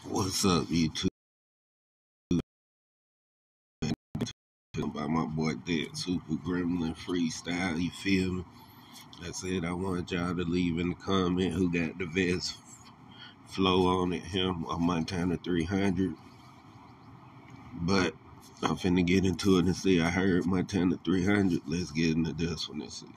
What's up, YouTube? By my boy Dead Super Gremlin Freestyle, you feel me? I said I want y'all to leave in the comment who got the best flow on it, him or Montana 300. But I'm finna get into it and see. I heard Montana 300. Let's get into this one and see.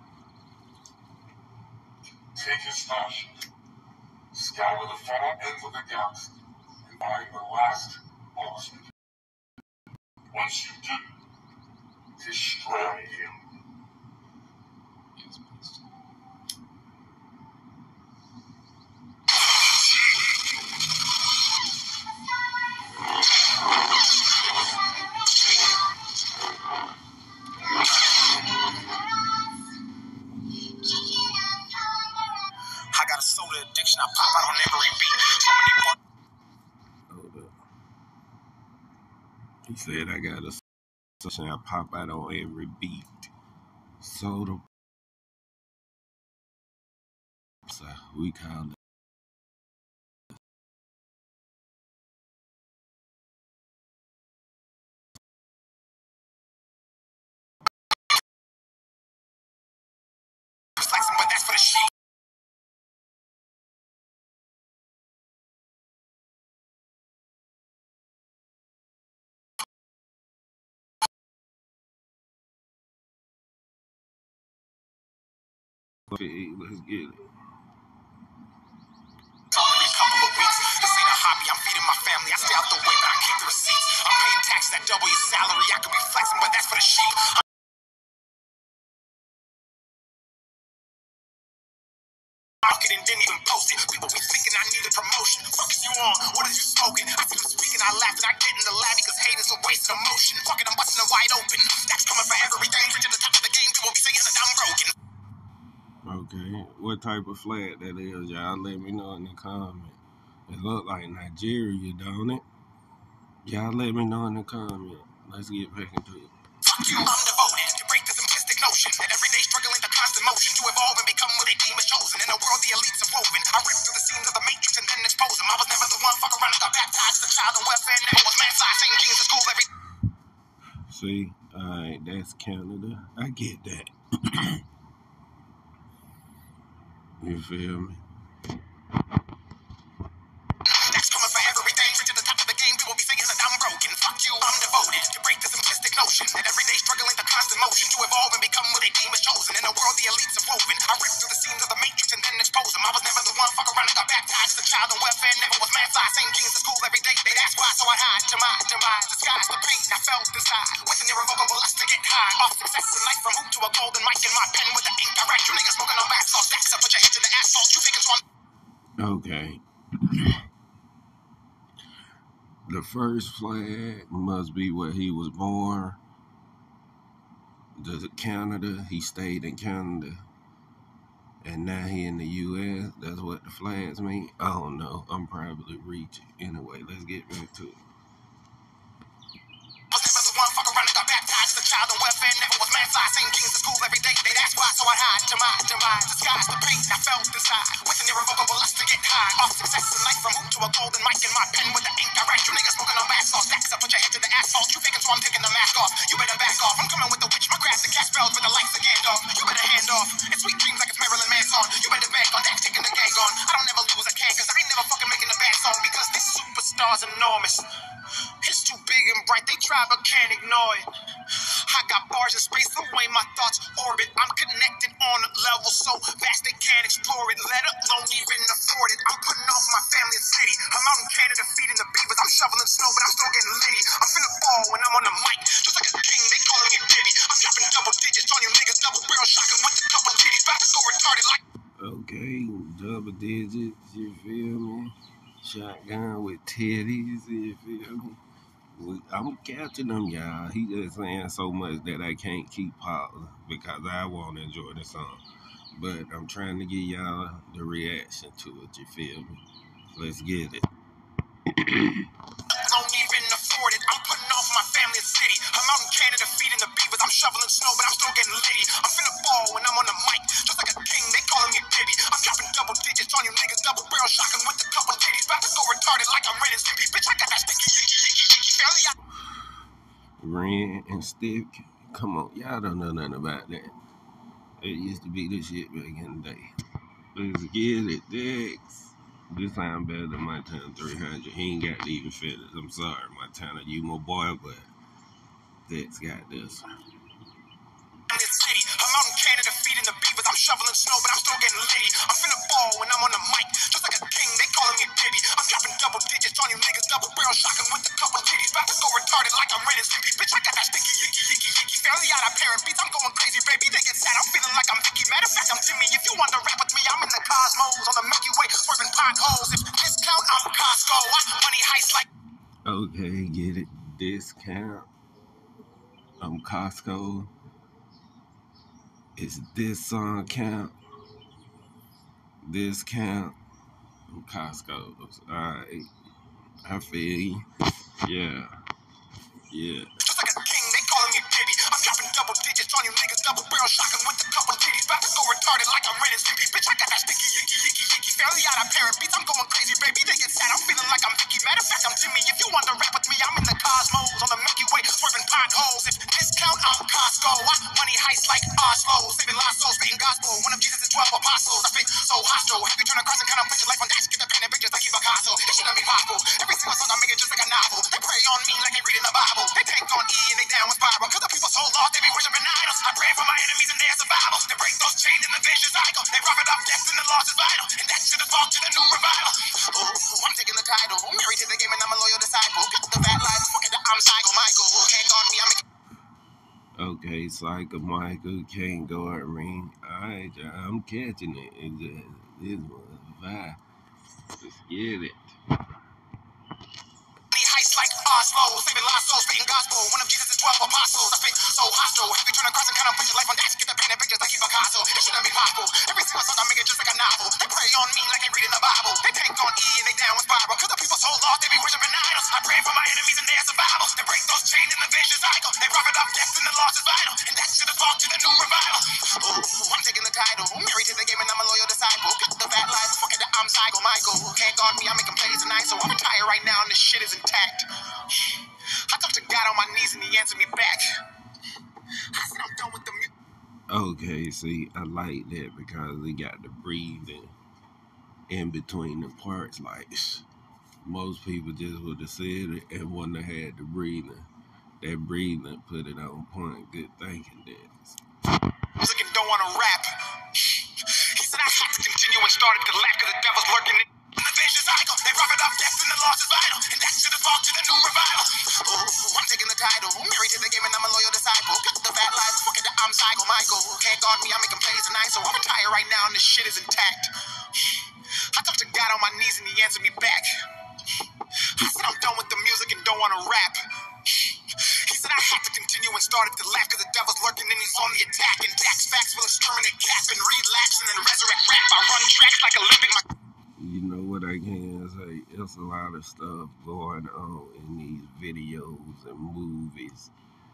Take his stash, scour the far ends of the galaxy, and find the last boss. Once you do, destroy him. I got a soda addiction. I pop out on every beat. So many Hold up. He said I got a session. I pop out on every beat. Soda. So we call it. flexing, but that's for the sheep. Let's get it. Only a couple of weeks. This ain't a hobby. I'm feeding my family. I stay out the way, but I keep the receipts. I'm paying taxes that double your salary. I could be flexing, but that's for the sheep. Marketing didn't even post it. People be thinking I need a promotion. Fuck is you on? What is you smoking? I see them speaking, I laugh, and I get in the lab because hate is a waste of emotion. Fuck it, I'm busting it wide open. That's coming for everything. Reaching the top of the game, people be saying that I'm broken. Okay, what type of flag that is, y'all let me know in the comment. It look like Nigeria, don't it? Y'all let me know in the comment. Let's get back into it. Fuck you, I'm devoted to break the simplistic notion that every day struggling to constant motion to evolve and become what they deem as chosen. In a world the elites are woven, I rip through the seams of the matrix and then expose them. I was never the one fuck around and got baptized as a child on welfare, never was mad side, same jeans at school every. See, alright, that's Canada. I get that. You feel me? That's coming for everything. Reaching the top of the game, people be saying that I'm broken. Fuck you, I'm devoted to break the simplistic notion that every day struggling to constant motion to evolve and become what they deem as chosen. In a world the elites are woven, I rip through the seams of the matrix and then expose them. I was never the one fuck around and got baptized as a child on welfare, never was mad side, same jeans at school every day. They'd ask why, so I'd hide to my demise. Disguise the pain I felt inside with an irrevocable lust to get high. Off success in life from hoop to a golden mic in my pen with the ink I write. You niggas smoking on bath sauce, stacks up, put your head to the asphalt. You thinking so I'm. Okay. The first flag must be where he was born. The Canada, he stayed in Canada. And now he in the U.S. That's what the flags mean. I don't know. I'm probably reaching. Anyway, let's get back to it. Was never the one fuck around and got baptized as a child on welfare, never was mad side, same jeans at school every day. They'd ask why, so I'd hide to my demise. Disguise the pain I felt inside with an irrevocable lust to get high. Off success in life from hoop to a golden mic in my pen with the ink I write. You niggas smoking on bath sauce, stacks up, put your head to the asphalt. You faking, so I'm taking the mask off. You better back off. I'm coming with the witch, my craft, the cat spells with the lights of Gandalf. You better hand off. It's sweet dreams like it's Marilyn Manson. You better bank on that, taking the gang on. I don't ever lose, I can, cause I ain't never fucking making a bad song because this superstar's enormous. It's too big and bright, they try but can't ignore it. I got bars in space, the way my thoughts orbit. I'm connected on a level so vast they can't explore it, let alone even afford it. I'm putting off my family and city. I'm out in Canada feeding the beavers. I'm shoveling snow, but I'm still getting litty. I'm finna fall when I'm on the mic, just like a king, they calling me Diddy. I'm dropping double digits on you niggas, double barrel shotgun with a couple titties. About to go retarded like. Okay, double digits, you feel me? Shotgun with titties, you feel me? I'm catching them, y'all. He just saying so much that I can't keep pausing because I want to enjoy the song. But I'm trying to give y'all the reaction to it, you feel me? Let's get it. Don't even afford it. I'm putting off my family and city. I'm out in Canada feeding the beavers. I'm shoveling snow, but I'm still getting litty. I'm finna fall when I'm on the mic, just like a king, they calling me Diddy. I'm dropping double digits on you niggas, double barrel shotgun with a couple titties. About to go retarded like I'm ready. Ren and Stick. Come on, y'all don't know nothing about that. It used to be this shit back in the day. Let's get it, Dex. This sound better than Montana 300. He ain't got to even finish. I'm sorry, Montana, you my boy, but Dex got this. City. I'm out in Canada feeding the beavers. I'm shoveling snow, but I'm still getting litty. I'm finna ball when I'm on the mic, just like a king. They calling me Diddy. I'm dropping double digits on you niggas, double barrel shotgun with a couple titties. About to go retarded like I'm Ren and Stimpy. Bitch, I got that sticky, yicky. Fairly out of parent beats. I'm going crazy, baby. They get sad. I'm feeling like I'm Vicky. Matter of fact, I'm Jimmy. If you want to rap with me, I'm in the cosmos on the Milky Way, swerving potholes. If discount, I'm Costco. I money heist like. Okay, get it. Discount. I'm Costco. Is this song count? Discount. I'm Costco. Alright. I feel you. Yeah. Just like a king, they calling me Diddy. I'm dropping double digits on you niggas, double barrel shotgun with a couple titties. About to go retarded like I'm Ren and Stimpy. Bitch, I got that sticky, yicky. Fairly out of parent beats. I'm going crazy, baby. They get sad. I'm feeling like I'm Vicky. Matter of fact, I'm Jimmy. If you want to rap with me, I'm in the cosmos on the Milky Way, swerving potholes. If discount, I'm Costco. I money heist like Oslo, saving lost souls, spitting gospel. One of Jesus' 12 apostles. I fit so hostile. Happy turn across and kind of pictures life on dash. Get the pen and pictures like Picasso. It shouldn't be possible. Every single song I make it just like a novel. They pray on me like they reading the Bible. They tank on E and they down with spiral. Cause the people so lost, they be worshiping idols. I pray for my enemies and their survival. They break those chains in the vicious cycle. They profit off death and the loss is vital. And that should have talked to the new revival. Ooh, I'm taking the title. Married to the game and I'm a loyal disciple. Got the bad life, fuck it, I'm Psycho Michael. Can't guard me, I'm making. Okay, Psycho Michael can't guard me. Alright, I'm catching it. This was a vibe. Let's get it. Heist like Oslo, saving lost souls, spitting gospel. One of Jesus' 12 apostles. I fit so hostile. Happy turn across and kind of pictures life on dash. Get the pen and pictures like Picasso. It shouldn't be possible. Every single song I make it just like a novel. They pray on me like they reading the Bible. They tank on E and they down with spiral. Cause the people so lost, they be worshiping idols. I pray for my enemies and their survival. They break those chains in the vicious cycle. They profit off death and the loss is vital. And that should have talked to the new revival. Ooh, I'm taking the title. Married to the game and I'm a loyal disciple. Got the bad life, fuck it, I'm Psycho Michael. Can't guard me, I'm making plays tonight. So I'm retired right now and this shit is intact. I talked to God on my knees and he answered me back. I said I'm done with the music. Okay, see, I like that because they got the breathing in between the parts. Like, most people just would have said it and wouldn't have had the breathing. That breathing put it on point. Good thinking, Dennis. Music and don't want to rap. He said I have to continue and started to laugh because the devil's lurking in the vicious cycle. They profit off death and the loss is vital. And that should have talked to the new revival. Ooh, I'm taking the title. Married to the game and I'm a loyal disciple. Got the bad life, fuck it, I'm Psycho Michael. Can't guard me, I'm making plays tonight. So I'm retired right now and this shit is intact. I talked to God on my knees and he answered me back. I said I'm done with the music and don't want to rap. He said I had to continue and started to laugh because the devil's lurking and he's on the attack. And Dax facts will exterminate cap and relapse and then resurrect rap. I run tracks like Olympic. You know what I can say? There's a lot of stuff going on in these videos and movies.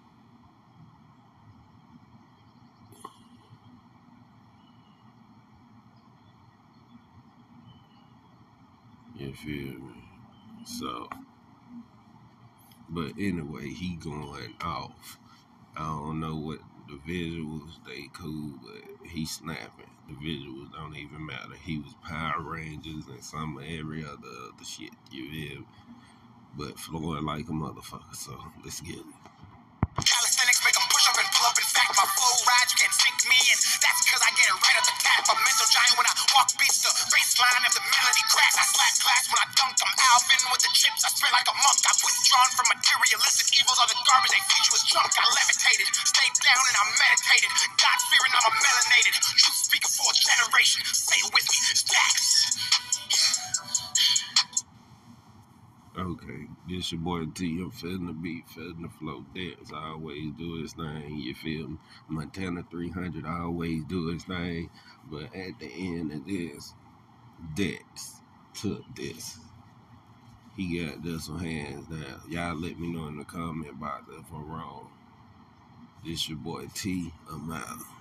You feel me? So, but anyway, he going off. I don't know what the visuals, they cool, but he snapping. The visuals don't even matter. He was Power Rangers and some of every other shit, you feel me? But flowing like a motherfucker, so let's get it. Calisthenics make them push up and pull up. In fact, my flow rides, you can't sink me in. That's because I get it right at the tap. A mental giant when I walk beats the baseline of the melody cracks. I slap class when I dunk. I'm Alvin with the chips. I spit like a monk. I've withdrawn from materialistic evils. All the garbage they feed you is junk. I levitated, stayed down and I meditated. God fearing, I'm a melanated. Truth speaker for a generation. Say it with me, Stacks. Okay, this your boy T. I'm feeling the beat, feeling the flow. Dex always do his thing, you feel me? Montana 300 always do his thing. But at the end of this, Dex took this. He got this one hands down. Y'all let me know in the comment box if I'm wrong. This your boy T. I'm out.